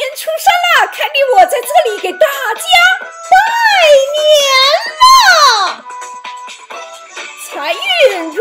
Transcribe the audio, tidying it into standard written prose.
出生了，看你我在这里给大家拜年了，财运